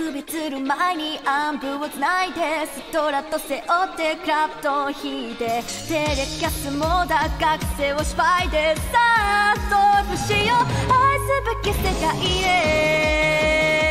首つる前にアンプをつないでストラット背負ってクラプトン弾いてテレキャスもだ学生を失敗でさあストップしよう愛すべき世界へ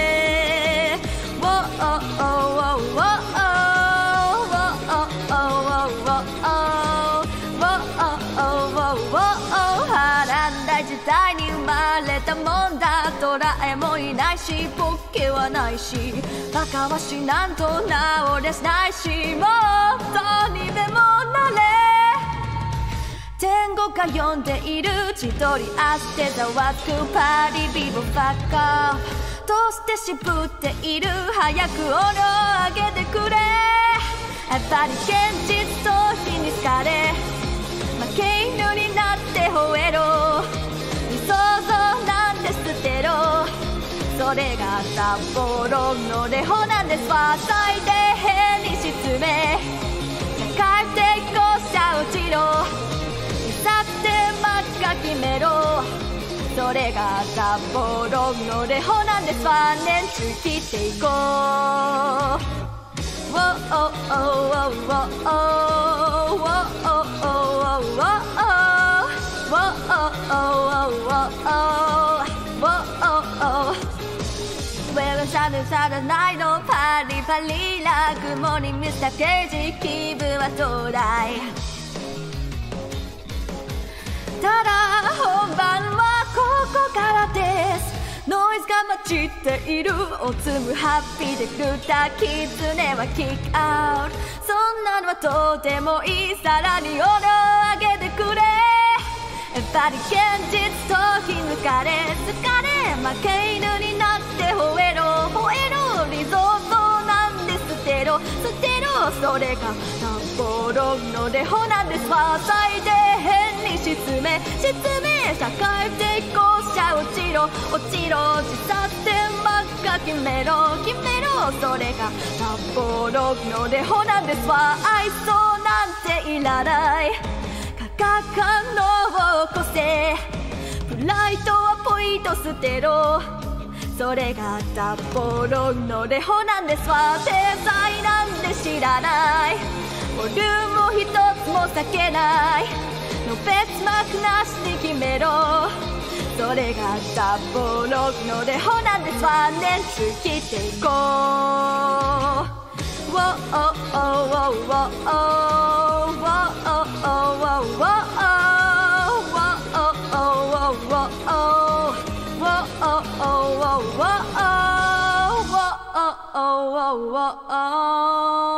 時代に生まれたもんだドラえもんいないしポッケはないしバカはしなんと治りしないしもっとにでもなれ天国が呼んでいる千鳥あってざわつくパリビボバカどうして渋っている早く音を上げてくれやっぱり現実と火に好かれ負け犬になって吠えろ想像なんて捨てろそれが札幌のレホなんですわ最低限に沈め社会抵抗者落ちろさって真っ赤決めろそれが札幌のレホなんですわ年中切っていこうさらないのパリパリラグモにミスター刑事気分はどうだいただ本番はここからですノイズが混じっているおつむハッピーでグッタキツネはキックアウトそんなのはどうでもいいさらに音を上げてくれやっぱり現実と火抜かれ疲れ負け犬になって吠えろリゾートなんで捨てろそれが札幌のレホなんですわ最低限に沈め社会抵抗者落ちろ自殺で真っ赤決めろそれが札幌のレホなんですわ愛想なんていらない価格感動を起こせプライドはポイント捨てろそれが札幌のレホなんですわ天才なんて知らないボリュームを一つも避けないの別マークなしに決めろそれが札幌のレホなんですわ年中切っていこうoh, oh, oh, oh.